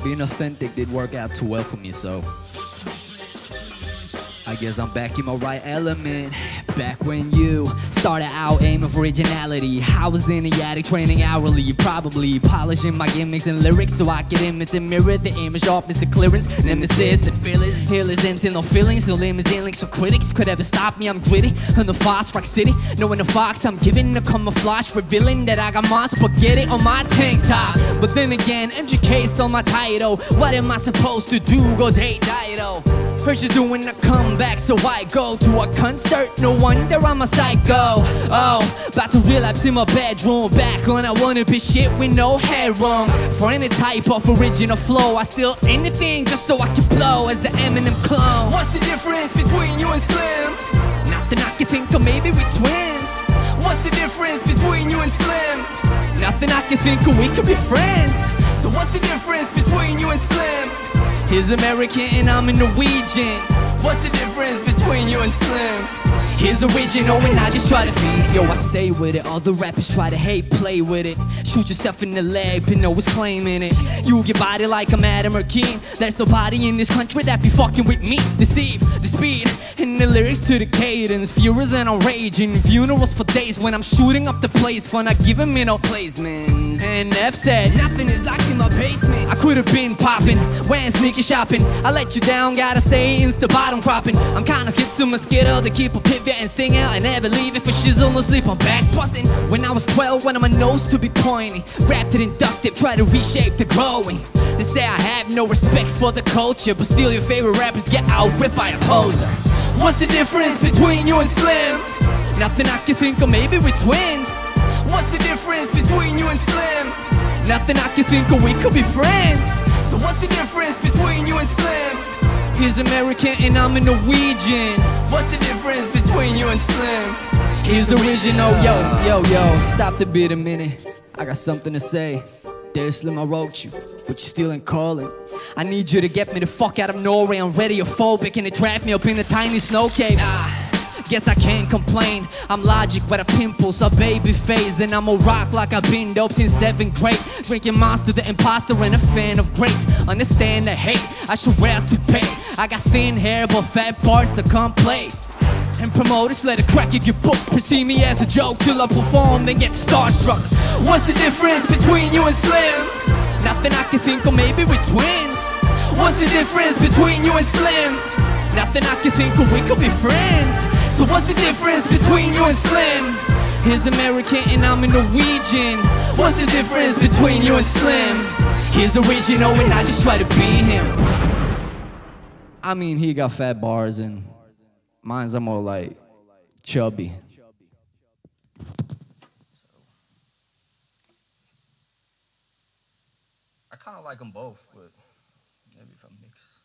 Being authentic did work out too well for me, so I guess I'm back in my right element. Back when you started out aiming for originality, I was in the attic training hourly, probably polishing my gimmicks and lyrics so I could imitate, mirror the image, sharpness, the clearance, nemesis, the fearless, healers, MC, no feelings, no limits, dealing, so critics could ever stop me. I'm gritty in the Fox Rock City, knowing the fox I'm giving the camouflage, revealing that I got my spaghetti on my tank top. But then again, MGK stole my title. What am I supposed to do? Go date Dido? Heard she's doing a comeback, so I go to a concert. No wonder I'm a psycho. Oh, about to relapse in my bedroom. Back on I wanna be shit with no headroom. For any type of original flow, I steal anything just so I can blow as the Eminem clone. What's the difference between you and Slim? Nothing I can think of, maybe we're twins. What's the difference between you and Slim? Nothing I can think of, we could be friends. So what's the difference between you and Slim? He's American and I'm a Norwegian. What's the difference between you and Slim? He's original and I just try to be. Yo, I stay with it. All the rappers try to hate, play with it. Shoot yourself in the leg, but no one's claiming it. You get body like I'm Adam or King. There's nobody in this country that be fucking with me. Deceive the speed and the lyrics to the cadence. Furious and I'm raging. Funerals for days when I'm shooting up the place for not giving me no placements. And F said, nothing is locked in my basement. I could have been popping, wearing sneaky shopping. I let you down, gotta stay insta bottom cropping. I'm kinda scared to mosquito to keep a pivot and sting out and never leave it for shizzle no sleep. I'm back busting. When I was 12, wanted my nose to be pointy. Rapped it inductive, try to reshape the growing. They say I have no respect for the culture, but still your favorite rappers get out-ripped by a poser. What's the difference between you and Slim? Nothing I can think of, maybe we're twins. What's the difference between you and Slim? Nothing I can think of, we could be friends. So what's the difference between you and Slim? He's American and I'm a Norwegian. What's the difference between you and Slim? He's original. Yo, stop the beat a minute. I got something to say. There's Slim, I wrote you, but you still ain't calling. I need you to get me the fuck out of Norway. I'm radiophobic and they trap me up in a tiny snow cave. Guess I can't complain. I'm logic with a pimples, a baby face, and I'm a rock like I've been dope since 7th grade. Drinking Monster, the imposter, and a fan of greats. Understand the hate, I should wear to pay. I got thin hair but fat bars, so come play. And promoters let a cracker get booked. Perceive me as a joke till I perform, then get starstruck. What's the difference between you and Slim? Nothing I can think of, maybe we're twins. What's the difference between you and Slim? Nothing I can think of, we could be friends. So what's the difference between you and Slim? He's American and I'm a Norwegian. What's the difference between you and Slim? He's original and I just try to be him. I mean, he got fat bars and mine's are more like chubby. I kind of like them both, but maybe if I mix.